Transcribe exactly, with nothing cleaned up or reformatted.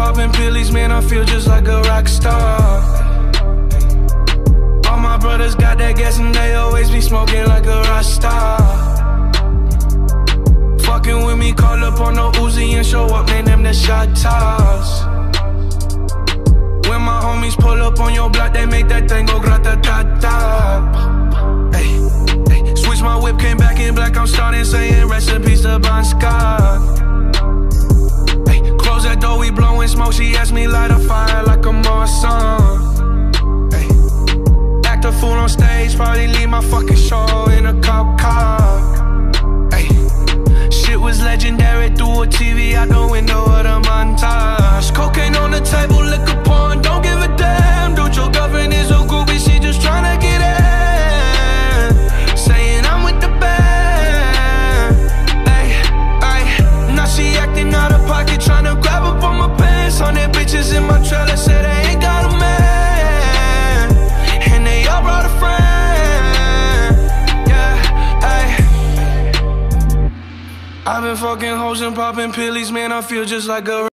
popping pillies, man, I feel just like a rock star. All my brothers got that gas and they always be smoking like a rock star. Fucking with me, call up on no Uzi and show up, man, them the shot toss. When my homies pull up on your block, they make that thing go grata-ta-ta. Hey, hey, switch my whip, came back in black, I'm starting saying rest in peace to Bon Scott. Hey, close that door, we blowing smoke, she asked me light a fire like a Marsan. Hey, act a fool on stage, probably leave my fucking show in a cop car. Hey, shit was legendary through a T V out the window of the montage. Cocaine on the table, liquor porn, don't give a damn. Dude, your girlfriend is a groupie, she just tryna get in. Saying I'm with the band. Ay, ay, now she acting out of pocket, tryna grab up on my pants. Hundred bitches in my trailer, say they ain't got a man, and they all brought a friend. Yeah, ay. I've been fucking hoes and popping pillies, man, I feel just like a